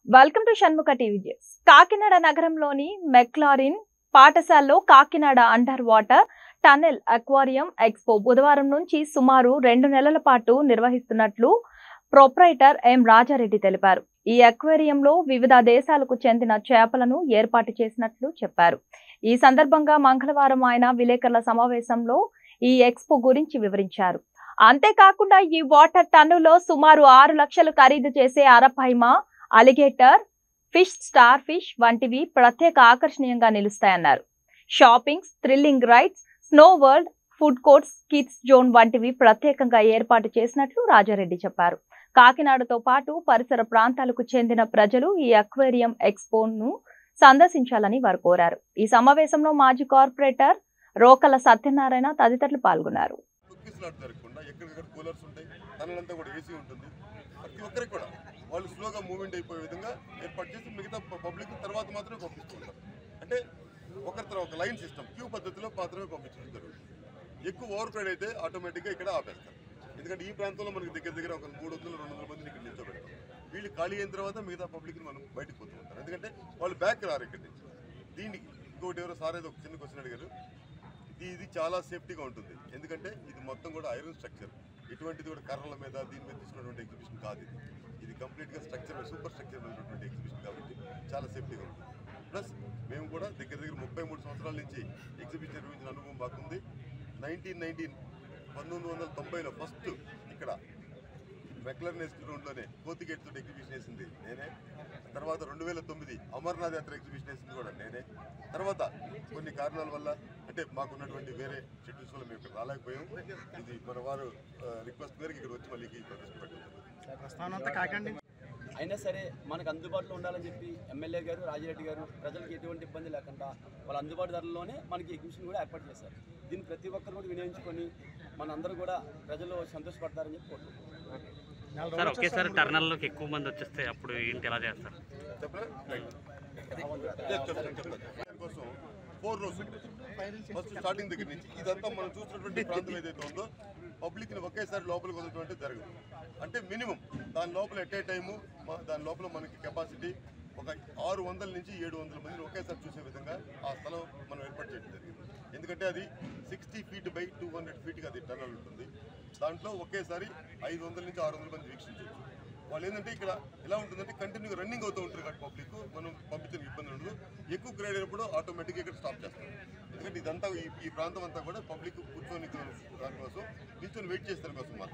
Welcome to Shanmukha TV news. Kakinada నగరంలోని McLaurin పాఠశాలలో Kakinada under water tunnel aquarium expo బుధవారం నుంచి సుమారు 2 నెలల పాటు నిర్వహిస్తున్నట్లు ప్రొప్రైటర్ ఎం రాజారెడ్డి తెలిపారు. ఈ అక్వేరియంలో వివిధ దేశాలకు చెందిన చేపలను ఏర్పాటు చేసినట్లు చెప్పారు. ఈ సందర్భంగా మంగళవారం ఆయన విలేకరుల సమావేశంలో ఈ ఎక్స్పో గురించి వివరించారు. అంతేకాకుండా ఈ వాటర్ టన్నులో సుమారు 6 లక్షలు ఖరీదు చేసే arapaima, alligator, fish, star fish వంటివి ప్రత్యేక ఆకర్షణీయంగా నిలుస్తాయన్నారు. Shoppings, thrilling rides, snow world, food courts, kids zone వంటివి ప్రత్యేకంగా ఏర్పాటు చేసినట్లు రాజారెడ్డి చెప్పారు. కాకినాడతో పాటు పరిసర ప్రాంతాలకు చెందిన ప్రజలు ఈ అక్వేరియం ఎక్స్పోను సందర్శించాలని వారు కోరారు. ఈ సమావేశంలో మాజీ కార్పొరేటర్ రోకల సత్యనారాయణ తదితరులు పాల్గొన్నారు. వాళ్ళు స్లోగా మూవ్మెంట్ అయిపోయే విధంగా ఏర్పాటు చేసి మిగతా పబ్లిక్ తర్వాత మాత్రమే పంపిస్తుంటారు. అంటే ఒకరి తర్వాత ఒక లైన్ సిస్టమ్ క్యూ పద్ధతిలో మాత్రమే పంపించడం జరుగుతుంది. ఎక్కువ ఓవర్ క్రౌడ్ అయితే ఆటోమేటిక్గా ఇక్కడ ఆపేస్తారు. ఎందుకంటే ఈ ప్రాంతంలో మనకి దగ్గర ఒక 300-200 మందిని ఇక్కడ నిల్చోబెడతాం. వీళ్ళు ఖాళీ అయిన తర్వాత మిగతా పబ్లిక్ని మనం బయటకు పోతూ ఉంటారు. ఎందుకంటే వాళ్ళు బ్యాక్ రారు ఇక్కడి నుంచి. దీనికి ఇంకోటి ఎవరో సార్ ఏదో ఒక చిన్న క్వశ్చన్ అడిగారు. ఇది చాలా సేఫ్టీగా ఉంటుంది. ఎందుకంటే ఇది మొత్తం కూడా ఐరన్ స్ట్రక్చర్. ఎటువంటిది కూడా కర్రల మీద దీని మీద తీసుకున్నటువంటి ఎగ్జిబిషన్ కాదు. ఇది కంప్లీట్గా స్ట్రక్చర్ సూపర్ స్ట్రక్చర్ ఉన్నటువంటి ఎగ్జిబిషన్ కాబట్టి చాలా సేఫ్టీగా ఉంటుంది. ప్లస్ మేము కూడా దగ్గర 33 సంవత్సరాల నుంచి ఎగ్జిబిషన్ నిర్వహించిన అనుభవం మాకుంది. 1990లో ఫస్ట్ ఇక్కడ మెక్లర్న్ గ్రౌండ్లోనే కోతిగేట్ తోటి ఎగ్జిబిషన్ వేసింది నేనే. తర్వాత 2009 అమర్నాథ్ యాత్ర ఎగ్జిబిషన్ వేసింది కూడా నేనే. తర్వాత కొన్ని కారణాల వల్ల అంటే మాకున్నటువంటి వేరే షెడ్యూల్స్ వల్ల మేము ఇక్కడ రాలేకపోయాం. ఇది మన వారు రిక్వెస్ట్ మేరకు ఇక్కడ వచ్చి మళ్ళీ ప్రదర్శన పెట్టారు. అయినా సరే మనకు అందుబాటులో ఉండాలని చెప్పి ఎమ్మెల్యే గారు రాజిరెడ్డి గారు ప్రజలకు ఎటువంటి ఇబ్బంది లేకుండా వాళ్ళ అందుబాటు ధరలోనే మనకి ఎగ్జిబిషన్ కూడా ఏర్పాటు చేశారు. దీన్ని ప్రతి ఒక్కరు కూడా వినియోగించుకొని మనందరూ కూడా ప్రజలు సంతోషపడతారని చెప్పి కోరుకుంటున్నాం. ఒకేసారి టర్నల్లోకి ఎక్కువ మంది వచ్చేస్తే అప్పుడు ఏంటి ఎలా చేస్తారు? కోసం 4 rows ఫస్ట్ స్టార్టింగ్ దగ్గర నుంచి ఇదంతా మనం చూసినటువంటి ప్రాంతం ఏదైతే ఉందో పబ్లిక్ని ఒకేసారి లోపలికి వదలటువంటి జరగదు. అంటే మినిమం దాని లోపల ఎట్ ఏ టైము దాని లోపల మనకి కెపాసిటీ ఒక 600 నుంచి 700 మందిని ఒకేసారి చూసే విధంగా ఆ స్థలం మనం ఏర్పాటు చేయడం జరిగింది. ఎందుకంటే అది 60 feet by 200 feet అది టనల్ ఉంటుంది. దాంట్లో ఒకేసారి 500 నుంచి 600 మంది వీక్షించవచ్చు. వాళ్ళు ఏంటంటే ఇక్కడ ఎలా ఉంటుందంటే కంటిన్యూగా రన్నింగ్ అవుతూ ఉంటారు కాబట్టి పబ్లిక్ మనం పంపించిన ఇబ్బంది ఉండదు. ఎక్కువ క్రౌడ్ అయినప్పుడు ఆటోమేటిక్గా ఇక్కడ స్టాప్ చేస్తారు. ఎందుకంటే ఇదంతా ఈ ప్రాంతం అంతా కూడా పబ్లిక్ కూర్చొని దానికోసం నిల్చొని వెయిట్ చేస్తారు కోసం మాత్రం.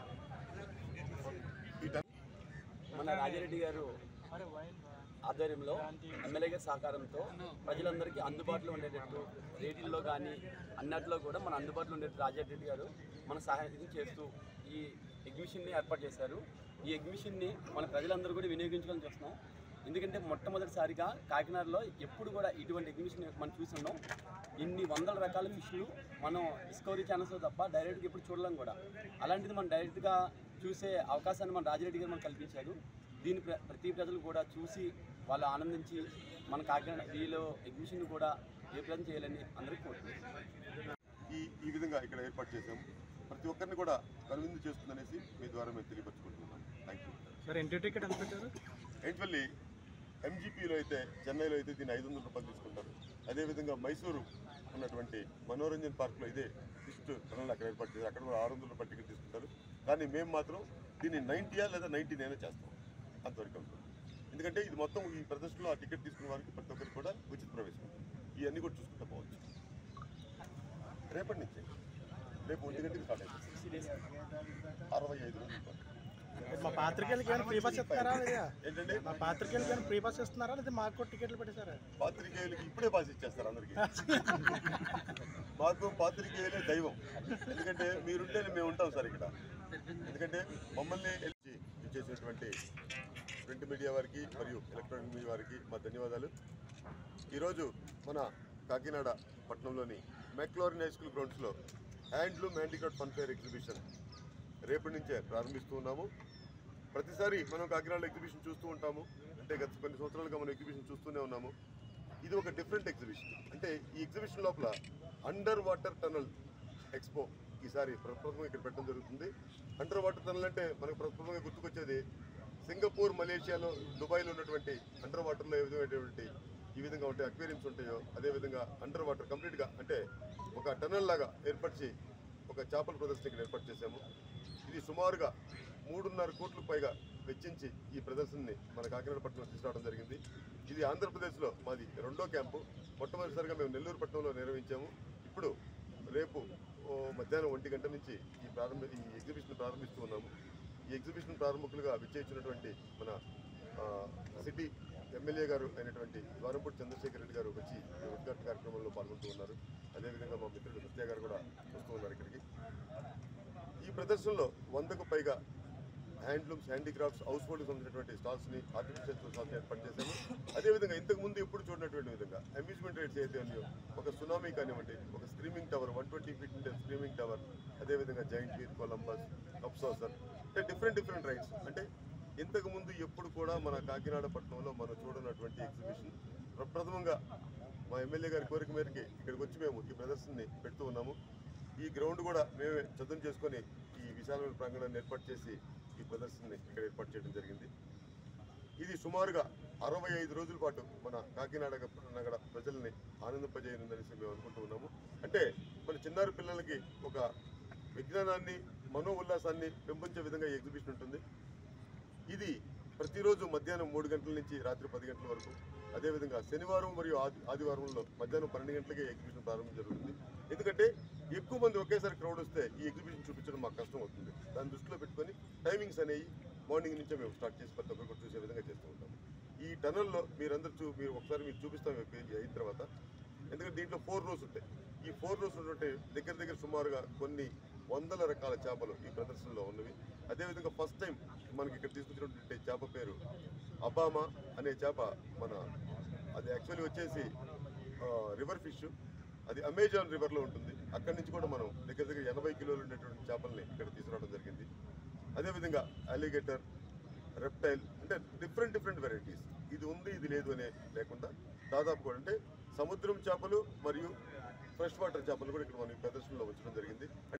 మన రాజారెడ్డి గారు ఆధ్వర్యంలో ఎమ్మెల్యే గారి సహకారంతో ప్రజలందరికీ అందుబాటులో ఉండేటట్టు రేట్లలో కానీ అన్నట్లో కూడా మన అందుబాటులో ఉండేటట్టు రాజారెడ్డి గారు మన సహాయం చేస్తూ ఈ ఎగ్జిబిషన్ని ఏర్పాటు చేశారు. ఈ ఎగ్జిబిషన్ని మన ప్రజలందరూ కూడా వినియోగించుకొని చూస్తున్నాం. ఎందుకంటే మొట్టమొదటిసారిగా కాకినాడలో ఎప్పుడు కూడా ఇటువంటి ఎగ్జిబిషన్ మనం చూస్తున్నాం. ఇన్ని వందల రకాల ఫిష్లు మనం డిస్కవరీ ఛానల్స్లో తప్ప డైరెక్ట్గా ఎప్పుడు చూడలేం కూడా. అలాంటిది మనం డైరెక్ట్గా చూసే అవకాశాన్ని మన రాజారెడ్డి గారు మనకు కల్పించారు. దీన్ని ప్రతి ప్రజలు కూడా చూసి వాళ్ళు ఆనందించి మన కాకినాడ వీళ్ళు ఎగ్జిబిషన్ కూడా జయప్రదం చేయాలని అందరికీ కోరుతున్నాం. ఈ విధంగా ఇక్కడ ఏర్పాటు చేసాము. ప్రతి ఒక్కరిని కూడా కనువిందు చేస్తుందనేసి మీ ద్వారా మేము తెలియపరచుకుంటున్నాం. Thank you sir. Entry ticket ఎంత పెట్టారు? యాక్చువల్లీ MGPలో అయితే చెన్నైలో అయితే దీన్ని 500 రూపాయలు తీసుకుంటారు. అదేవిధంగా మైసూరు ఉన్నటువంటి మనోరంజన్ పార్క్లో ఇదే ఫిష్ టనల్ అక్కడ ఏర్పాటు చేసి అక్కడ కూడా 600 రూపాయలు టికెట్ తీసుకుంటారు. కానీ మేము మాత్రం దీన్ని 90 లేదా 99 చేస్తాం. అంతవరకు ఉంటుంది. ఎందుకంటే ఇది మొత్తం ఈ ప్రదర్శనలో ఆ టికెట్ తీసుకున్న వారికి ప్రతి ఒక్కరికి కూడా ఉచిత ప్రవేశం. ఇవన్నీ కూడా చూసుకుంటూ పోవచ్చు. రేపటి నుంచి రేపు 1 గంటకి స్టార్ట్ అవుతుంది. 65 రోజులు. మా పాత్రికేయులకి ఏమైనా ఫ్రీ పాస్ ఇస్తున్నారా? ఏంటంటే మా పాత్రికేయులకి ఏమైనా ఫ్రీ పాస్ ఇస్తున్నారా లేదా మాకు కూడా టికెట్లు పెట్టేశారా? పాత్రికేయులకి ఇప్పుడే పాస్ ఇచ్చేస్తారు అందరికీ. మాకు పాత్రికేయులే దైవం. ఎందుకంటే మీరుంటేనే మేము ఉంటాం సార్ ఇక్కడ. ఎందుకంటే మమ్మల్ని చేసినటువంటి ప్రింట్ మీడియా వారికి మరియు ఎలక్ట్రానిక్ మీడియా వారికి మా ధన్యవాదాలు. ఈరోజు మన కాకినాడ పట్టణంలోని మెక్లారిన్ హై స్కూల్ గ్రౌండ్స్లో handloom handicraft fun fair exhibition రేపటి నుంచే ప్రారంభిస్తూ ఉన్నాము. ప్రతిసారి మనం కాకినాడ ఎగ్జిబిషన్ చూస్తూ ఉంటాము. అంటే గత కొన్ని సంవత్సరాలుగా మనం ఎగ్జిబిషన్ చూస్తూనే ఉన్నాము. ఇది ఒక డిఫరెంట్ ఎగ్జిబిషన్. అంటే ఈ ఎగ్జిబిషన్ లోపల అండర్ వాటర్ టనల్ ఎక్స్పో ఈసారి ప్రప్రథమంగా ఇక్కడ పెట్టడం జరుగుతుంది. అండర్ వాటర్ టనల్ అంటే మనకు ప్రప్రథమంగా గుర్తుకొచ్చేది సింగపూర్, మలేషియాలో, దుబాయ్లో ఉన్నటువంటి అండర్ వాటర్లో ఈ విధంగా ఉంటే అక్వేరియంస్ ఉంటాయో అదేవిధంగా అండర్ వాటర్ కంప్లీట్గా అంటే ఒక టనల్ లాగా ఏర్పరిచి ఒక చేపల ప్రదర్శన ఇక్కడ ఏర్పాటు చేశాము. ఇది సుమారుగా 3.5 కోట్లకు పైగా వెచ్చించి ఈ ప్రదర్శనని మన కాకినాడ పట్టణంలో తీసుకురావడం జరిగింది. ఇది ఆంధ్రప్రదేశ్లో మాది 2వ క్యాంపు. మొట్టమొదటిసారిగా మేము నెల్లూరు పట్టణంలో నిర్వహించాము. ఇప్పుడు రేపు మధ్యాహ్నం 1 గంట నుంచి ఈ ఎగ్జిబిషన్ ప్రారంభిస్తూ ఉన్నాము. ఈ ఎగ్జిబిషన్ ప్రారంభకులుగా విచ్చేసినటువంటి మన సిటీ ఎమ్మెల్యే గారు అయినటువంటి ద్వారంపూడి చంద్రశేఖర్ రెడ్డి గారు వచ్చి ఉద్ఘాటన కార్యక్రమంలో పాల్గొంటూ ఉన్నారు. అదేవిధంగా మా మిత్రుడు సత్య గారు కూడా వస్తూ ఉన్నారు ఇక్కడికి. ఈ ప్రదర్శనలో 100కు పైగా హ్యాండ్లూమ్స్, హ్యాండీక్రాఫ్ట్స్, హౌస్ హోల్డ్కి సంబంధించినటువంటి స్టాల్స్ని, ఆర్టిఫిషియల్ స్టాల్స్ ఏర్పాటు చేశాము. అదేవిధంగా ఇంతకుముందు ఎప్పుడు చూడనటువంటి విధంగా అమ్యూజ్మెంట్ రైడ్స్ అయితే ఉన్నాయో ఒక సునామీ కానివ్వండి, ఒక స్క్రీమింగ్ టవర్ 120 ఫీట్ ఉండే స్క్రీమింగ్ టవర్, అదేవిధంగా జైంట్ వీల్, కొలంబస్, కప్సోసర్, అంటే డిఫరెంట్ రైడ్స్. అంటే ఇంతకుముందు ఎప్పుడు కూడా మన కాకినాడ పట్టణంలో మనం చూడనటువంటి ఎగ్జిబిషన్ ప్రప్రథమంగా మా ఎమ్మెల్యే గారి కోరిక మేరకి ఇక్కడికి వచ్చి మేము ఈ ప్రదర్శనని పెడుతూ ఉన్నాము. ఈ గ్రౌండ్ కూడా మేమే చదును చేసుకొని ఈ విశాలమైన ప్రాంగణాన్ని ఏర్పాటు చేసి ఈ ప్రదర్శనని ఇక్కడ ఏర్పాటు చేయడం జరిగింది. ఇది సుమారుగా 65 రోజుల పాటు మన కాకినాడ నగర ప్రజల్ని ఆనందింపజేయనుందనేసి మేము అనుకుంటూ ఉన్నాము. అంటే మన చిన్నారి పిల్లలకి ఒక విజ్ఞానాన్ని, మనో ఉల్లాసాన్ని పెంపొంచే విధంగా ఈ ఎగ్జిబిషన్ ఉంటుంది. ఇది ప్రతిరోజు మధ్యాహ్నం 3 గంటల నుంచి రాత్రి 10 గంటల వరకు, అదేవిధంగా శనివారం మరియు ఆదివారంలో మధ్యాహ్నం 12 గంటలకే ఎగ్జిబిషన్ ప్రారంభం జరుగుతుంది. ఎందుకంటే ఎక్కువ మంది ఒకేసారి క్రౌడ్ వస్తే ఈ ఎగ్జిబిషన్ చూపించడం మాకు కష్టం అవుతుంది. దాన్ని దృష్టిలో పెట్టుకొని టైమింగ్స్ అనేవి మార్నింగ్ నుంచే మేము స్టార్ట్ చేసి ప్రతి ఒక్కరు చూసే విధంగా చేస్తూ ఉంటాం. ఈ టనల్లో మీరు ఒకసారి మీరు చూపిస్తాం అయిన తర్వాత. ఎందుకంటే దీంట్లో 4 రోస్ ఉంటాయి. ఈ 4 రోస్ ఉన్నటువంటి దగ్గర సుమారుగా కొన్ని వందల రకాల చేపలు ఈ ప్రదర్శనలో ఉన్నవి. అదేవిధంగా ఫస్ట్ టైం మనకి ఇక్కడ తీసుకొచ్చినటువంటి చేప పేరు అబామా అనే చేప. అది యాక్చువల్లీ వచ్చేసి రివర్ ఫిష్. అది అమెజాన్ రివర్లో ఉంటుంది. అక్కడి నుంచి కూడా మనం దగ్గర 80 కిలోలు ఉండేటువంటి చేపల్ని ఇక్కడ తీసుకురావడం జరిగింది. అదేవిధంగా అలిగేటర్, రెప్టైల్, అంటే డిఫరెంట్ వెరైటీస్. ఇది ఉంది, ఇది లేదు అనే లేకుండా దాదాపు కూడా అంటే సముద్రం చేపలు మరియు ఫ్రెష్ వాటర్ చేపలు కూడా ఇక్కడ మనం ప్రదర్శనలో ఉంచడం జరిగింది.